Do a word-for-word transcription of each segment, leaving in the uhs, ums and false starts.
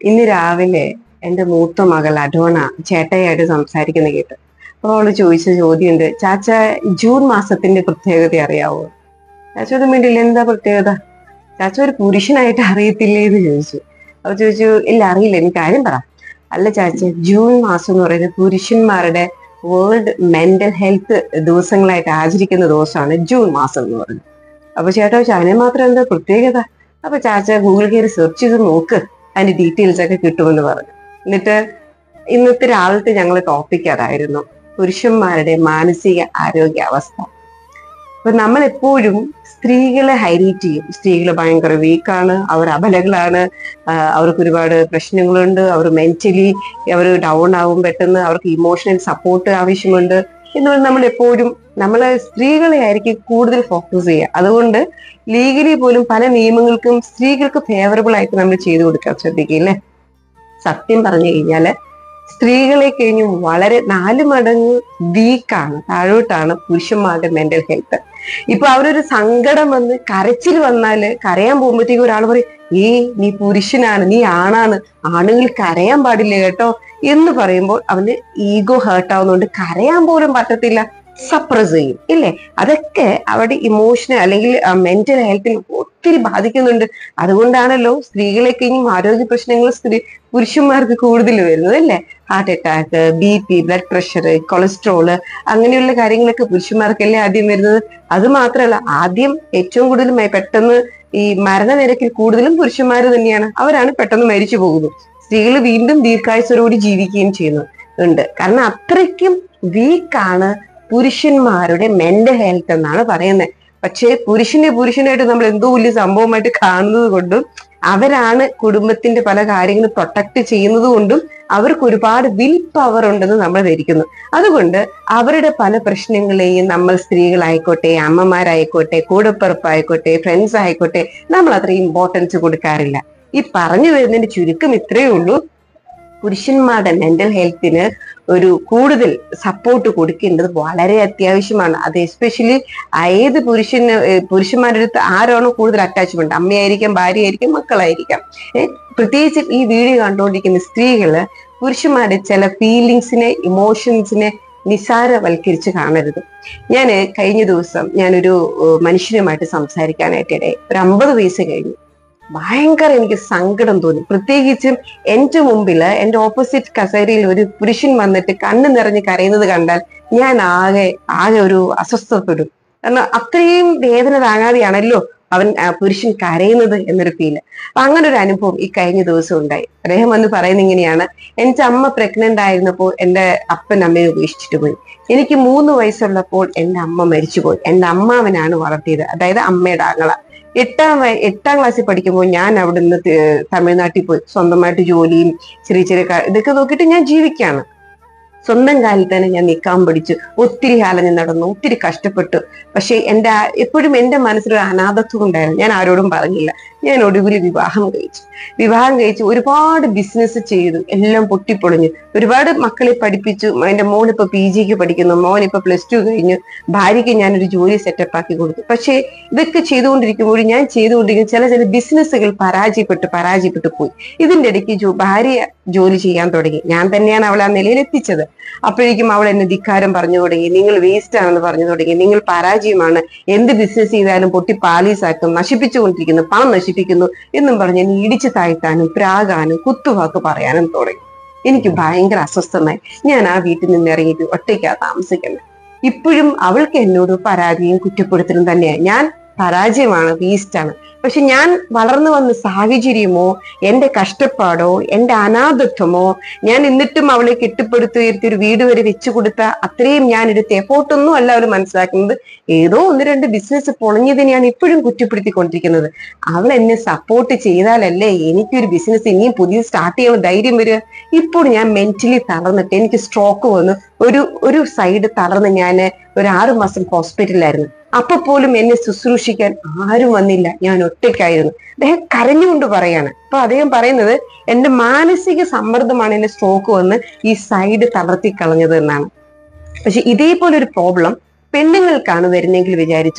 ഇന്ന് രാവിലെ എന്റെ മൂത്ത മകൾ അഡോണ ചേട്ടയായിട്ട് സംസാരിക്കുന്ന കേട്ട്. അപ്പൊ അവള് ചോദിച്ച ചോദ്യമുണ്ട്, ചാച്ച ജൂൺ മാസത്തിന്റെ പ്രത്യേകത അറിയാവോ? ചാച്ചോട് വേണ്ടിയില്ല, എന്താ പ്രത്യേകത? ചാച്ച ഒരു പുരുഷനായിട്ട് അറിയത്തില്ലേ എന്ന് ചോദിച്ചു. അപ്പൊ ചോദിച്ചു, ഇല്ല അറിയില്ല, എനിക്ക് കാര്യം പറ. അല്ല ചാച്ച, ജൂൺ മാസം എന്ന് പറയുന്നത് പുരുഷന്മാരുടെ വേൾഡ് മെന്റൽ ഹെൽത്ത് ദിവസങ്ങളായിട്ട് ആചരിക്കുന്ന ദിവസമാണ് ജൂൺ മാസം എന്ന് പറയുന്നത്. അപ്പൊ ചേട്ടാ അതിനെ മാത്രം എന്താ പ്രത്യേകത? അപ്പൊ ചാച്ച ഗൂഗിൾ കയറി സെർച്ച് ചെയ്ത് നോക്ക്, അതിന്റെ ഡീറ്റെയിൽസ് ഒക്കെ കിട്ടുമെന്ന് പറഞ്ഞു. എന്നിട്ട് ഇന്നത്തെ രാവിലത്തെ ഞങ്ങൾ ടോപ്പിക് അതായിരുന്നു, പുരുഷന്മാരുടെ മാനസിക ആരോഗ്യാവസ്ഥ. അപ്പൊ നമ്മൾ എപ്പോഴും സ്ത്രീകളെ ഹൈലൈറ്റ് ചെയ്യും. സ്ത്രീകൾ ഭയങ്കര വീക്കാണ്, അവർ അബലകളാണ്, അവർക്ക് ഒരുപാട് പ്രശ്നങ്ങളുണ്ട്, അവർ മെന്റലി അവർ ഡൗൺ ആവും പെട്ടെന്ന്, അവർക്ക് ഇമോഷണൽ സപ്പോർട്ട് ആവശ്യമുണ്ട് എന്നുള്ളത് നമ്മൾ എപ്പോഴും നമ്മളെ സ്ത്രീകളെ ആയിരിക്കും കൂടുതൽ ഫോക്കസ് ചെയ്യുക. അതുകൊണ്ട് ലീഗലി പോലും പല നിയമങ്ങൾക്കും സ്ത്രീകൾക്ക് ഫേവറബിൾ ആയിട്ട് നമ്മൾ ചെയ്തു കൊടുക്കാൻ ശ്രദ്ധിക്കില്ലേ. സത്യം പറഞ്ഞു കഴിഞ്ഞാല് സ്ത്രീകളെ കഴിഞ്ഞും വളരെ നാല് മടങ്ങ് വീക്കാണ്, താഴോട്ടാണ് പുരുഷന്മാരുടെ മെന്റൽ ഹെൽത്ത്. ഇപ്പൊ അവരൊരു സങ്കടം വന്ന് കരച്ചിൽ വന്നാല് കരയാൻ പോകുമ്പോഴത്തേക്ക് ഒരാൾ പറയും, ഏ നീ പുരുഷനാണ്, നീ ആണാണ്, ആണുങ്ങൾ കരയാൻ പാടില്ല കേട്ടോ എന്ന് പറയുമ്പോൾ അവന് ഈഗോ ഹേർട്ട് ആവുന്നതുകൊണ്ട് കരയാൻ പോലും പറ്റത്തില്ല, സപ്രസ് ചെയ്യും ഇല്ലേ. അതൊക്കെ അവരുടെ ഇമോഷണൽ അല്ലെങ്കിൽ മെന്റൽ ഹെൽത്തിനെ ഒത്തിരി ബാധിക്കുന്നുണ്ട്. അതുകൊണ്ടാണല്ലോ സ്ത്രീകളെ കഴിഞ്ഞും ആരോഗ്യ പ്രശ്നങ്ങൾ സ്ത്രീ പുരുഷന്മാർക്ക് കൂടുതൽ വരുന്നത് അല്ലേ. Heart attack, B P, blood pressure, cholesterol, അങ്ങനെയുള്ള കാര്യങ്ങളൊക്കെ പുരുഷന്മാർക്കല്ലേ ആദ്യം വരുന്നത്. അത് മാത്രമല്ല, ആദ്യം ഏറ്റവും കൂടുതൽ പെട്ടെന്ന് ഈ മരണനിരക്കിൽ കൂടുതലും പുരുഷന്മാർ തന്നെയാണ്. അവരാണ് പെട്ടെന്ന് മരിച്ചു പോകുന്നത്. സ്ത്രീകൾ വീണ്ടും ദീർഘായുസ്സോടുകൂടി ജീവിക്കുകയും ചെയ്യുന്നുണ്ട്. കാരണം അത്രയ്ക്കും വീക്കാണ് പുരുഷന്മാരുടെ മെന്റൽ ഹെൽത്ത് എന്നാണ് പറയുന്നത്. പക്ഷേ പുരുഷനെ പുരുഷനായിട്ട് നമ്മൾ എന്തോ വലിയ സംഭവമായിട്ട് കാണുന്നത് കൊണ്ടും അവരാണ് കുടുംബത്തിന്റെ പല കാര്യങ്ങളും പ്രൊട്ടക്ട് ചെയ്യുന്നത് കൊണ്ടും അവർക്ക് ഒരുപാട് വിൽ പവർ ഉണ്ടെന്ന് നമ്മൾ ധരിക്കുന്നു. അതുകൊണ്ട് അവരുടെ പല പ്രശ്നങ്ങളെയും നമ്മൾ സ്ത്രീകളായിക്കോട്ടെ, അമ്മമാരായിക്കോട്ടെ, കൂടപ്പിറപ്പായിക്കോട്ടെ, ഫ്രണ്ട്സ് ആയിക്കോട്ടെ, നമ്മൾ അത്രയും ഇമ്പോർട്ടൻസ് കൊടുക്കാറില്ല. ഈ പറഞ്ഞു വരുന്നതിന്റെ ചുരുക്കം ഇത്രയേ ഉള്ളൂ, പുരുഷന്മാരുടെ മെന്റൽ ഹെൽത്തിന് ഒരു കൂടുതൽ സപ്പോർട്ട് കൊടുക്കേണ്ടത് വളരെ അത്യാവശ്യമാണ്. അത് എസ്പെഷ്യലി ഏത് പുരുഷന് പുരുഷന്മാരുടെ അടുത്ത് ആരാണോ കൂടുതൽ അറ്റാച്ച്മെന്റ്, അമ്മയായിരിക്കാം, ഭാര്യയായിരിക്കാം, മക്കളായിരിക്കാം. ഏഹ് പ്രത്യേകിച്ച് ഈ വീഡിയോ കണ്ടുകൊണ്ടിരിക്കുന്ന സ്ത്രീകള് പുരുഷന്മാരുടെ ചില ഫീലിങ്സിനെ, ഇമോഷൻസിനെ നിസാരവൽക്കരിച്ച് കാണരുത്. ഞാൻ കഴിഞ്ഞ ദിവസം ഞാനൊരു മനുഷ്യനുമായിട്ട് സംസാരിക്കാനായിട്ടിടെ ഒരു അമ്പത് വയസ്സ് കഴിഞ്ഞു. ഭയങ്കര എനിക്ക് സങ്കടം തോന്നി. പ്രത്യേകിച്ചും എന്റെ മുമ്പില് എന്റെ ഓപ്പോസിറ്റ് കസേരയിൽ ഒരു പുരുഷൻ വന്നിട്ട് കണ്ണ് നിറഞ്ഞ് കരയുന്നത് കണ്ടാൽ ഞാൻ ആകെ ആകെ ഒരു അസ്വസ്ഥപ്പെടും. കാരണം അത്രയും വേദന താങ്ങാതെയാണല്ലോ അവൻ പുരുഷൻ കരയുന്നത് എന്നൊരു ഫീല്. അപ്പൊ അങ്ങനെ ഒരു അനുഭവം ഈ കഴിഞ്ഞ ദിവസം ഉണ്ടായി. അദ്ദേഹം വന്ന് പറയുന്നത് ഇങ്ങനെയാണ്, എന്റെ അമ്മ പ്രഗ്നന്റ് ആയിരുന്നപ്പോൾ എന്റെ അപ്പൻ അമ്മയെ ഉപേക്ഷിച്ചിട്ട് പോയി. എനിക്ക് മൂന്ന് വയസ്സുള്ളപ്പോൾ എന്റെ അമ്മ മരിച്ചുപോയി. എന്റെ അമ്മാവനാണ് വളർത്തിയത്, അതായത് അമ്മയുടെ ആങ്ങള. എട്ടാം എട്ടാം ക്ലാസ്സിൽ പഠിക്കുമ്പോൾ ഞാൻ അവിടെ നിന്ന് തമിഴ്നാട്ടിൽ പോയി സ്വന്തമായിട്ട് ജോലിയും ചെറിയ ചെറിയ ഇതൊക്കെ നോക്കിയിട്ട് ഞാൻ ജീവിക്കാണ്. സ്വന്തം കാലിൽ തന്നെ ഞാൻ നിൽക്കാൻ പഠിച്ചു. ഒത്തിരി കാലം ഞാൻ നടന്നു, ഒത്തിരി കഷ്ടപ്പെട്ടു. പക്ഷെ എൻ്റെ എപ്പോഴും എൻ്റെ മനസ്സിലൊരു അനാഥത്വം ഉണ്ടായിരുന്നു. ഞാൻ ആരോടും പറഞ്ഞില്ല. ഞാൻ ഒടുവിൽ വിവാഹം കഴിച്ചു. വിവാഹം കഴിച്ച് ഒരുപാട് ബിസിനസ് ചെയ്തു, എല്ലാം പൊട്ടിപ്പൊളിഞ്ഞു. ഒരുപാട് മക്കളെ പഠിപ്പിച്ചു. എൻ്റെ മോൻ ഇപ്പൊ പി ജിക്ക് പഠിക്കുന്നു, മോൻ ഇപ്പൊ പ്ലസ് ടു കഴിഞ്ഞു. ഭാര്യയ്ക്ക് ഞാനൊരു ജോലി സെറ്റപ്പ് ആക്കി കൊടുത്തു. പക്ഷേ ഇതൊക്കെ ചെയ്തുകൊണ്ടിരിക്കുമ്പോൾ ഞാൻ ചെയ്തുകൊണ്ടിരിക്കുന്ന ചില ചില ബിസിനസ്സുകൾ പരാജയപ്പെട്ട് പരാജയപ്പെട്ടു പോയി. ഇതിന്റെ ഇടയ്ക്ക് ഭാര്യ ജോലി ചെയ്യാൻ തുടങ്ങി. ഞാൻ തന്നെയാണ് അവളെ ആ നിലയിൽ എത്തിച്ചത്. അപ്പോഴേക്കും അവൾ എന്നെ ധിക്കാരം പറഞ്ഞു തുടങ്ങി, നിങ്ങൾ വേസ്റ്റ് ആണെന്ന് പറഞ്ഞു തുടങ്ങി, നിങ്ങൾ പരാജയമാണ്, എന്ത് ബിസിനസ് ചെയ്താലും പൊട്ടി പാളീസാക്കും, നശിപ്പിച്ചുകൊണ്ടിരിക്കുന്നു, പണം നശിപ്പിക്കുന്നു എന്നും പറഞ്ഞ് എന്നെ ഇടിച്ചു താഴ്ത്താനും പ്രാകാനും കുത്തുവാക്ക് പറയാനും തുടങ്ങി. എനിക്ക് ഭയങ്കര അസ്വസ്ഥമായി. ഞാൻ ആ വീട്ടിൽ നിന്ന് ഇറങ്ങിയിട്ട് ഒറ്റയ്ക്കാ താമസിക്കുന്നത്. ഇപ്പോഴും അവൾക്ക് എന്നോട് പരാതിയും കുറ്റപ്പെടുത്തലും തന്നെയാണ്. ഞാൻ പരാജയമാണ്, വേസ്റ്റാണ്. പക്ഷെ ഞാൻ വളർന്നു വന്ന സാഹചര്യമോ എന്റെ കഷ്ടപ്പാടോ എന്റെ അനാഥത്വമോ, ഞാൻ എന്നിട്ടും അവളെ കെട്ടിപ്പടുത്തു ഉയർത്തി ഒരു വീട് വരെ വെച്ചു കൊടുത്ത അത്രയും ഞാൻ എടുത്ത എഫോർട്ടൊന്നും അല്ല അവർ മനസ്സിലാക്കുന്നത്. ഏതോ ഒന്ന് രണ്ട് ബിസിനസ് പൊളിഞ്ഞതിനെയാണ് ഇപ്പോഴും കുറ്റപ്പെടുത്തിക്കൊണ്ടിരിക്കുന്നത്. അവൾ എന്നെ സപ്പോർട്ട് ചെയ്താലല്ലേ എനിക്കൊരു ബിസിനസ് ഇനിയും പുതിയ സ്റ്റാർട്ട് ചെയ്യാൻ ധൈര്യം വരിക. ഇപ്പോൾ ഞാൻ മെന്റലി തളർന്നിട്ട് എനിക്ക് സ്ട്രോക്ക് വന്നു. ഒരു ഒരു സൈഡ് തളർന്ന് ഞാൻ ഒരു ആറു മാസം ഹോസ്പിറ്റലിലായിരുന്നു. അപ്പൊ പോലും എന്നെ ശുശ്രൂഷിക്കാൻ ആരും വന്നില്ല, ഞാൻ ഒറ്റയ്ക്കായിരുന്നു. അദ്ദേഹം കരഞ്ഞുകൊണ്ട് പറയാണ്. അപ്പൊ അദ്ദേഹം പറയുന്നത് എന്റെ മാനസിക സമ്മർദ്ദമാണ് എന്നെ സ്ട്രോക്ക് വന്ന് ഈ സൈഡ് തളർത്തി കളഞ്ഞത് എന്നാണ്. പക്ഷെ ഇതേപോലെ ഒരു പ്രോബ്ലം പെണ്ണുങ്ങൾക്കാണ് വരുന്നെങ്കിൽ വിചാരിച്ചോ,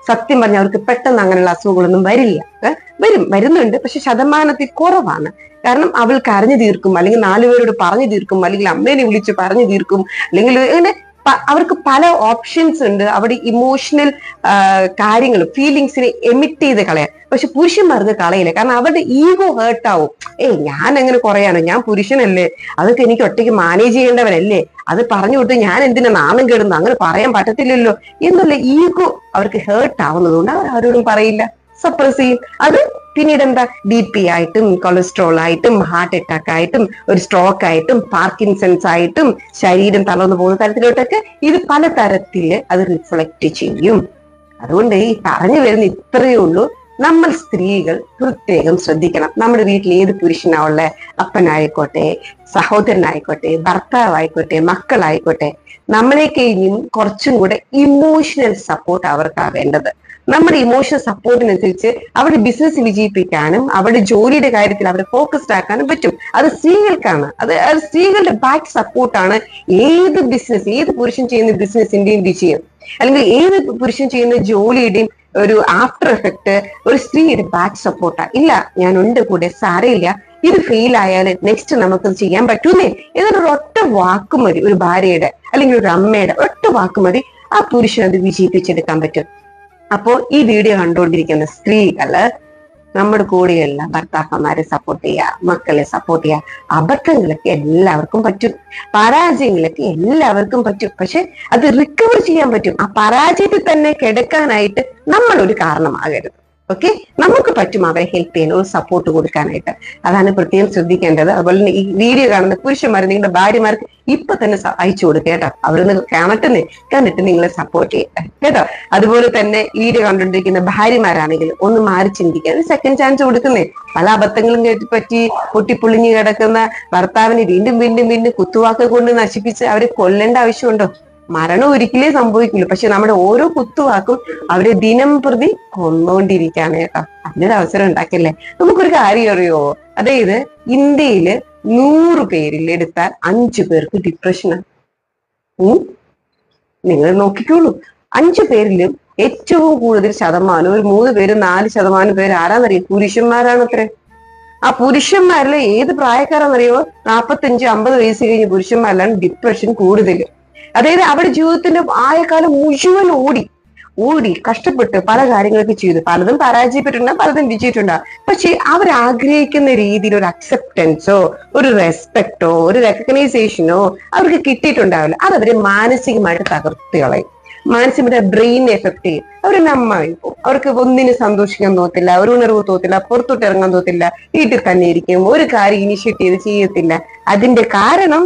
സത്യം പറഞ്ഞാൽ അവർക്ക് പെട്ടെന്ന് അങ്ങനെയുള്ള അസുഖങ്ങളൊന്നും വരില്ല. വരും, വരുന്നുണ്ട്, പക്ഷെ ശതമാനത്തിൽ കുറവാണ്. കാരണം അവൾ കരഞ്ഞു തീർക്കും, അല്ലെങ്കിൽ നാലുപേരോട് പറഞ്ഞു തീർക്കും, അല്ലെങ്കിൽ അമ്മേനെ വിളിച്ച് പറഞ്ഞു തീർക്കും, അല്ലെങ്കിൽ അങ്ങനെ അവർക്ക് പല ഓപ്ഷൻസ് ഉണ്ട്. അവിടെ ഇമോഷണൽ കാര്യങ്ങൾ ഫീലിങ്സിനെ എമിറ്റ് ചെയ്ത് കളയാൻ. പക്ഷെ പുരുഷന്മാർക്ക് കളയില്ല, കാരണം അവരുടെ ഈഗോ ഹേർട്ട് ആവും. ഏയ് ഞാൻ എങ്ങനെ കുറയാണ്, ഞാൻ പുരുഷനല്ലേ, അതൊക്കെ എനിക്ക് ഒറ്റയ്ക്ക് മാനേജ് ചെയ്യേണ്ടവരല്ലേ, അത് പറഞ്ഞു കൊടുത്ത് ഞാൻ എന്തിനാ നാണം കെടുന്നു, അങ്ങനെ പറയാൻ പറ്റത്തില്ലല്ലോ എന്നുള്ള ഈഗോ അവർക്ക് ഹേർട്ട് ആവുന്നതുകൊണ്ട് അവർ ആരോടും പറയില്ല, സപ്രസ് ചെയ്യും. അത് പിന്നീട് എന്താ ബി പി ആയിട്ടും കൊളസ്ട്രോൾ ആയിട്ടും ഹാർട്ട് അറ്റാക്ക് ആയിട്ടും ഒരു സ്ട്രോക്ക് ആയിട്ടും പാർക്കിൻസൺസ് ആയിട്ടും ശരീരം തളർന്നു പോകുന്ന തരത്തിലോട്ടൊക്കെ ഇത് പല തരത്തില് അത് റിഫ്ലക്ട് ചെയ്യും. അതുകൊണ്ട് ഈ പറഞ്ഞു വരുന്ന ഇത്രയേ ഉള്ളൂ. നമ്മൾ സ്ത്രീകൾ പ്രത്യേകം ശ്രദ്ധിക്കണം. നമ്മുടെ വീട്ടിൽ ഏത് പുരുഷനാവുള്ള, അപ്പനായിക്കോട്ടെ, സഹോദരനായിക്കോട്ടെ, ഭർത്താവായിക്കോട്ടെ, മക്കളായിക്കോട്ടെ, നമ്മളെ കഴിഞ്ഞും കുറച്ചും കൂടെ ഇമോഷണൽ സപ്പോർട്ട് അവർക്കാ വേണ്ടത്. നമ്മുടെ ഇമോഷണൽ സപ്പോർട്ടിനനുസരിച്ച് അവരുടെ ബിസിനസ് വിജയിപ്പിക്കാനും അവരുടെ ജോലിയുടെ കാര്യത്തിൽ അവരെ ഫോക്കസ്ഡ് ആക്കാനും പറ്റും. അത് സ്ത്രീകൾക്കാണ്. അത് അത് സ്ത്രീകളുടെ ബാക്ക് സപ്പോർട്ടാണ് ഏത് ബിസിനസ്, ഏത് പുരുഷൻ ചെയ്യുന്ന ബിസിനസിന്റെയും വിജയം, അല്ലെങ്കിൽ ഏത് പുരുഷൻ ചെയ്യുന്ന ജോലിയുടെയും ഒരു ആഫ്റ്റർ എഫക്ട് ഒരു സ്ത്രീയുടെ ബാക്ക് സപ്പോർട്ടാണ്. ഇല്ല, ഞാനുണ്ട് കൂടെ, സാരയില്ല, ഇത് ഫെയിൽ ആയാൽ നെക്സ്റ്റ് നമുക്ക് ചെയ്യാൻ പറ്റൂന്നേ എന്നൊരു ഒറ്റ വാക്ക് മതി. ഒരു ഭാര്യയുടെ അല്ലെങ്കിൽ ഒരു അമ്മയുടെ ഒറ്റ വാക്ക് മതി, ആ പുരുഷൻ അത് വിജയിപ്പിച്ചെടുക്കാൻ പറ്റും. അപ്പോ ഈ വീഡിയോ കണ്ടുകൊണ്ടിരിക്കുന്ന സ്ത്രീകള് നമ്മുടെ കൂടെയുള്ള ഭർത്താക്കന്മാരെ സപ്പോർട്ട് ചെയ്യുക, മക്കളെ സപ്പോർട്ട് ചെയ്യുക. അബദ്ധങ്ങളൊക്കെ എല്ലാവർക്കും പറ്റും, പരാജയങ്ങളൊക്കെ എല്ലാവർക്കും പറ്റും, പക്ഷെ അത് റിക്കവർ ചെയ്യാൻ പറ്റും. ആ പരാജയത്തിൽ തന്നെ കിടക്കാനായിട്ട് നമ്മൾ ഒരു കാരണമാകരുത്. ഓക്കെ, നമുക്ക് പറ്റും അവരെ ഹെൽപ്പ് ചെയ്യാൻ, ഒരു സപ്പോർട്ട് കൊടുക്കാനായിട്ട്. അതാണ് പ്രത്യേകം ശ്രദ്ധിക്കേണ്ടത്. അതുപോലെ തന്നെ ഈ വീഡിയോ കാണുന്ന പുരുഷന്മാർ നിങ്ങളുടെ ഭാര്യമാർക്ക് ഇപ്പൊ തന്നെ അയച്ചു കൊടുക്കുക കേട്ടോ. അവരൊന്ന് കാണട്ടെ, കണ്ടിട്ട് നിങ്ങളെ സപ്പോർട്ട് ചെയ്യട്ടെ കേട്ടോ. അതുപോലെ തന്നെ വീഡിയോ കണ്ടുകൊണ്ടിരിക്കുന്ന ഭാര്യമാരാണെങ്കിൽ ഒന്ന് മാറി ചിന്തിക്കാൻ സെക്കൻഡ് ചാൻസ് കൊടുക്കുന്നേ. പല അബദ്ധങ്ങളും പറ്റി പൊട്ടിപ്പൊളിഞ്ഞു കിടക്കുന്ന ഭർത്താവിനെ വീണ്ടും വീണ്ടും വീണ്ടും കുത്തുവാക്ക് കൊണ്ട് നശിപ്പിച്ച് അവരെ കൊല്ലേണ്ട ആവശ്യമുണ്ടോ? മരണം ഒരിക്കലേ സംഭവിക്കുള്ളൂ, പക്ഷെ നമ്മുടെ ഓരോ കുത്തുവാക്കും അവരെ ദിനം പ്രതി കൊന്നുകൊണ്ടിരിക്കുകയാണ് കേട്ടോ. അതിനൊരു അവസരം ഉണ്ടാക്കില്ലേ. നമുക്കൊരു കാര്യം അറിയോ, അതായത് ഇന്ത്യയില് നൂറ് പേരിൽ എടുത്താൽ അഞ്ചു പേർക്ക് ഡിപ്രഷനാണ്. ഉം നിങ്ങൾ നോക്കിക്കോളൂ, അഞ്ചു പേരിലും ഏറ്റവും കൂടുതൽ ശതമാനം, ഒരു മൂന്ന് പേര് നാല് ശതമാനം പേര് ആരാന്നറിയോ? പുരുഷന്മാരാണത്രേ. ആ പുരുഷന്മാരിലെ ഏത് പ്രായക്കാരാന്നറിയോ? നാപ്പത്തഞ്ച് അമ്പത് വയസ്സ് കഴിഞ്ഞ പുരുഷന്മാരിലാണ് ഡിപ്രഷൻ കൂടുതൽ. അതായത് അവരുടെ ജീവിതത്തിന്റെ ആയകാലം മുഴുവൻ ഓടി ഓടി കഷ്ടപ്പെട്ട് പല കാര്യങ്ങളൊക്കെ ചെയ്തു, പലതും പരാജയപ്പെട്ടിട്ടുണ്ടാകും, പലതും വിജയിച്ചിട്ടുണ്ടാകും. പക്ഷെ അവർ ആഗ്രഹിക്കുന്ന രീതിയിൽ ഒരു അക്സെപ്റ്റൻസോ ഒരു റെസ്പെക്റ്റോ ഒരു റെക്കഗ്നൈസേഷനോ അവർക്ക് കിട്ടിയിട്ടുണ്ടാവില്ല. അത് അവരെ മാനസികമായിട്ട് തകർത്ത് കളയും, മാനസികമായിട്ട് ബ്രെയിൻ എഫക്ട് ചെയ്യും. അവർ നന്നായി പോകും, അവർക്ക് ഒന്നിനും സന്തോഷിക്കാൻ തോന്നില്ല, ഒരു ഉണർവ് തോന്നില്ല, പുറത്തോട്ട് ഇറങ്ങാൻ തോന്നില്ല, വീട്ടിൽ തന്നെ ഇരിക്കും, ഒരു കാര്യം ഇനിഷ്യേറ്റ് ചെയ്ത് ചെയ്യത്തില്ല. അതിന്റെ കാരണം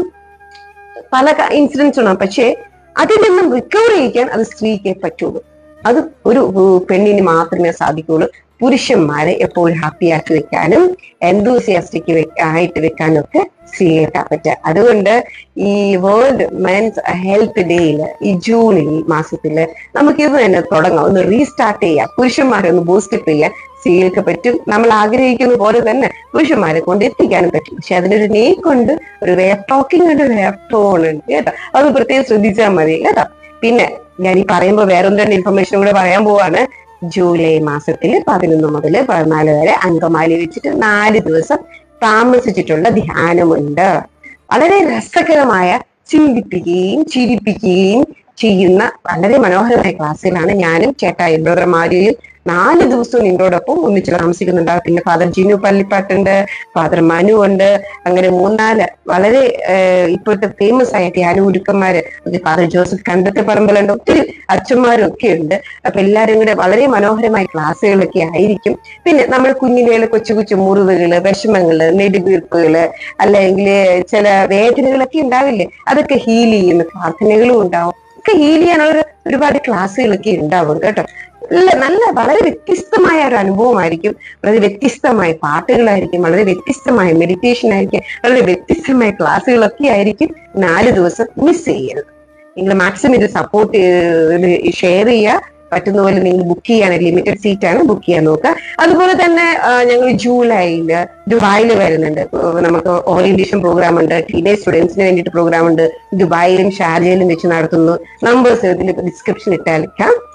പല ഇൻസിഡൻസ് ഉണ്ടാകും. പക്ഷെ അതിൽ നിന്നും റിക്കവർ ചെയ്യിക്കാൻ അത് സ്ത്രീക്കേ പറ്റുള്ളൂ, അത് ഒരു പെണ്ണിന് മാത്രമേ സാധിക്കുള്ളൂ. പുരുഷന്മാരെ എപ്പോഴും ഹാപ്പി ആക്കി വെക്കാനും എന്തൂസിയാസ്റ്റിക് ആയിട്ട് വെക്കാനും ഒക്കെ സ്ത്രീകൾക്കാ പറ്റുക. അതുകൊണ്ട് ഈ വേൾഡ് മെൻസ് ഹെൽത്ത് ഡേയില് ഈ ജൂണിൽ മാസത്തില് നമുക്കിത് തന്നെ തുടങ്ങാം, ഒന്ന് റീസ്റ്റാർട്ട് ചെയ്യാം, പുരുഷന്മാരെ ഒന്ന് ബൂസ്റ്റപ്പ് ചെയ്യാൻ സ്ത്രീകൾക്ക് പറ്റും. നമ്മൾ ആഗ്രഹിക്കുന്ന പോലെ തന്നെ പുരുഷന്മാരെ കൊണ്ട് എത്തിക്കാനും പറ്റും. പക്ഷെ അതിനൊരു നേക്കുണ്ട്, ഒരു വേ ഓഫ് ടോക്കിംഗ് ഉണ്ട്, ഒരു വേ ഓഫ് ടോൺ ഉണ്ട് കേട്ടോ. അത് പ്രത്യേകം ശ്രദ്ധിച്ചാൽ മതി കേട്ടോ. പിന്നെ ഞാൻ ഈ പറയുമ്പോൾ വേറെ ഒന്ന് രണ്ട് ഇൻഫർമേഷൻ കൂടെ പറയാൻ പോവാണ്. ജൂലൈ മാസത്തില് പതിനൊന്ന് മുതൽ പതിനാല് വരെ അങ്കമാലി വെച്ചിട്ട് നാല് ദിവസം താമസിച്ചിട്ടുള്ള ധ്യാനമുണ്ട്. വളരെ രസകരമായ, ചിന്തിപ്പിക്കുകയും ചിരിപ്പിക്കുകയും ചെയ്യുന്ന വളരെ മനോഹരമായ ക്ലാസ്സുകളാണ്. ഞാനും ചേട്ടായി ബ്രദർമാരെയും നാല് ദിവസവും നിങ്ങളോടൊപ്പം ഒന്നിച്ച് താമസിക്കുന്നുണ്ടാവും. പിന്നെ ഫാദർ ജിനു പള്ളിപ്പാട്ടുണ്ട്, ഫാദർ മനു ഉണ്ട്, അങ്ങനെ മൂന്നാല് വളരെ ഇപ്പോഴത്തെ ഫേമസ് ആയ ധ്യാന ഗുരുക്കന്മാര്, ഫാദർ ജോസഫ് കണ്ടത്തെ പറമ്പലുണ്ട്, ഒത്തിരി അച്ഛന്മാരും ഒക്കെ ഉണ്ട്. അപ്പൊ എല്ലാവരും കൂടെ വളരെ മനോഹരമായ ക്ലാസ്സുകളൊക്കെ ആയിരിക്കും. പിന്നെ നമ്മൾ കുഞ്ഞിലെ കൊച്ചു കൊച്ചു മുറിവുകള്, വിഷമങ്ങള്, നെടുവീർപ്പുകള്, അല്ലെങ്കിൽ ചില വേദനകളൊക്കെ ഉണ്ടാവില്ലേ, അതൊക്കെ ഹീൽ ചെയ്യുന്ന പ്രാർത്ഥനകളും ഉണ്ടാവും. ഒക്കെ ഹീൽ ചെയ്യാനുള്ള ഒരുപാട് ക്ലാസ്സുകളൊക്കെ ഉണ്ടാവും കേട്ടോ. നല്ല നല്ല വളരെ വ്യത്യസ്തമായ ഒരു അനുഭവമായിരിക്കും, വളരെ വ്യത്യസ്തമായ പാട്ടുകളായിരിക്കും, വളരെ വ്യത്യസ്തമായ മെഡിറ്റേഷൻ ആയിരിക്കും, വളരെ വ്യത്യസ്തമായ ക്ലാസ്സുകളൊക്കെ ആയിരിക്കും. നാല് ദിവസം മിസ് ചെയ്യരുത്. നിങ്ങൾ മാക്സിമം ഇത് സപ്പോർട്ട് ഷെയർ ചെയ്യുക, പറ്റുന്ന പോലെ നിങ്ങൾ ബുക്ക് ചെയ്യാൻ, ലിമിറ്റഡ് സീറ്റ് ആണ്, ബുക്ക് ചെയ്യാൻ നോക്കുക. അതുപോലെ തന്നെ ഞങ്ങൾ ജൂലൈയില് ദുബായിൽ വരുന്നുണ്ട്. നമുക്ക് ഓറിയന്റേഷൻ പ്രോഗ്രാം ഉണ്ട്, ടീനേജ് സ്റ്റുഡൻസിന് വേണ്ടിയിട്ട് പ്രോഗ്രാം ഉണ്ട്. ദുബായിലും ഷാർജയിലും വെച്ച് നടത്തുന്നു. നമ്പേഴ്സ് ഇതിൽ ഡിസ്ക്രിപ്ഷൻ ഇട്ടാലിക്കാം.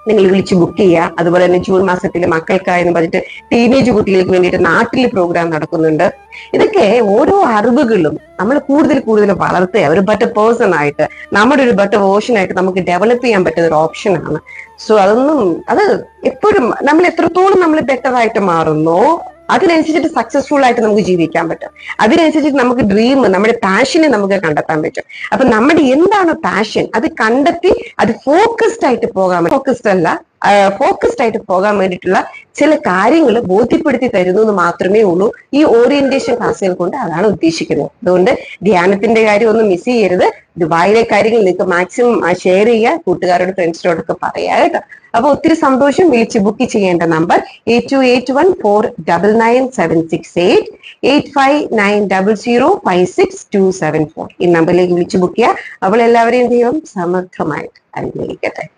നിങ്ങൾ വിളിച്ച് ബുക്ക് ചെയ്യുക. അതുപോലെ തന്നെ ജൂൺ മാസത്തിൽ മക്കൾക്കായെന്ന് പറഞ്ഞിട്ട് ടീനേജ് കുട്ടികൾക്ക് വേണ്ടിയിട്ട് നാട്ടിൽ പ്രോഗ്രാം നടക്കുന്നുണ്ട്. ഇതൊക്കെ ഓരോ അറിവുകളും നമ്മൾ കൂടുതൽ കൂടുതൽ വളർത്തുക, ഒരു ബെറ്റർ പേഴ്സൺ ആയിട്ട്, നമ്മുടെ ഒരു ബെറ്റർ വേർഷൻ ആയിട്ട് നമുക്ക് ഡെവലപ്പ് ചെയ്യാൻ പറ്റുന്ന ഒരു ഓപ്ഷനാണ്. സോ അതൊന്നും അത് എപ്പോഴും നമ്മൾ എത്രത്തോളം നമ്മൾ ബെറ്റർ ആയിട്ട് മാറുന്നോ അതിനനുസരിച്ചിട്ട് സക്സസ്ഫുൾ ആയിട്ട് നമുക്ക് ജീവിക്കാൻ പറ്റും. അതിനനുസരിച്ചിട്ട് നമുക്ക് ഡ്രീം, നമ്മുടെ പാഷനെ നമുക്ക് കണ്ടെത്താൻ പറ്റും. അപ്പൊ നമ്മുടെ എന്താണ് പാഷൻ അത് കണ്ടെത്തി അത് ഫോക്കസ്ഡ് ആയിട്ട് പോകാൻ, ഫോക്കസ്ഡ് അല്ല ഫോക്കസ്ഡ് ആയിട്ട് പോകാൻ വേണ്ടിയിട്ടുള്ള ചില കാര്യങ്ങൾ ബോധ്യപ്പെടുത്തി തരുന്നു എന്ന് മാത്രമേ ഉള്ളൂ ഈ ഓറിയന്റേഷൻ ക്ലാസ്സുകൾ കൊണ്ട്. അതാണ് ഉദ്ദേശിക്കുന്നത്. അതുകൊണ്ട് ധ്യാനത്തിന്റെ കാര്യം ഒന്നും മിസ് ചെയ്യരുത്. ദുബായിലെ കാര്യങ്ങൾ നിങ്ങൾക്ക് മാക്സിമം ഷെയർ ചെയ്യുക, കൂട്ടുകാരോട് ഫ്രണ്ട്സിനോടൊക്കെ പറയാ കേട്ടോ. അപ്പൊ ഒത്തിരി സന്തോഷം. വിളിച്ച് ബുക്ക് ചെയ്യേണ്ട number eight two eight one four double nine seven six eight eight five nine double zero five six two seven four ഈ നമ്പറിലേക്ക് വിളിച്ച് ബുക്ക് ചെയ്യുക. അപ്പോൾ എല്ലാവരെയും ദൈവം സമർത്ഥമായിട്ട് അനുഗ്രഹിക്കട്ടെ.